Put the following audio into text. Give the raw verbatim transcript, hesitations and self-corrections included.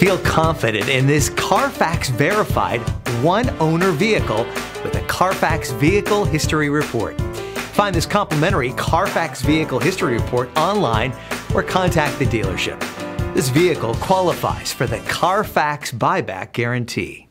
Feel confident in this Carfax verified one-owner vehicle with a Carfax Vehicle History Report. Find this complimentary Carfax Vehicle History Report online or contact the dealership. This vehicle qualifies for the Carfax Buyback Guarantee.